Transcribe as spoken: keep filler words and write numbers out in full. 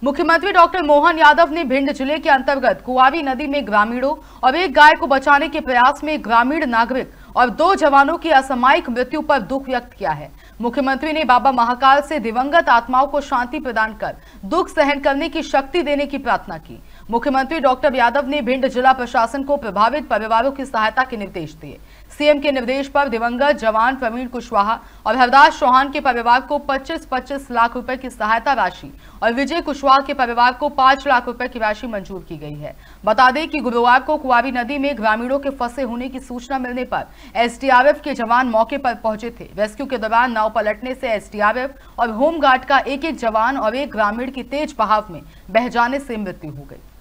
मुख्यमंत्री डॉक्टर मोहन यादव ने भिंड जिले के अंतर्गत कुआवी नदी में ग्रामीणों और एक गाय को बचाने के प्रयास में ग्रामीण नागरिक और दो जवानों की असामयिक मृत्यु पर दुख व्यक्त किया है। मुख्यमंत्री ने बाबा महाकाल से दिवंगत आत्माओं को शांति प्रदान कर दुख सहन करने की शक्ति देने की प्रार्थना की। मुख्यमंत्री डॉक्टर यादव ने भिंड जिला प्रशासन को प्रभावित परिवारों की सहायता के निर्देश दिए। सीएम के निर्देश पर दिवंगत जवान प्रवीण कुशवाहा और हरदास चौहान के परिवार को पच्चीस पच्चीस लाख रुपए की सहायता राशि और विजय कुशवाहा के परिवार को पांच लाख रुपए की राशि मंजूर की गई है। बता दें कि गुरुवार को कुआवी नदी में ग्रामीणों के फंसे होने की सूचना मिलने पर एसडीआरएफ के जवान मौके पर पहुंचे थे। रेस्क्यू के दौरान नाव पलटने से एसडीआरएफ और होमगार्ड का एक एक जवान और एक ग्रामीण की तेज बहाव में बह जाने से मृत्यु हो गई।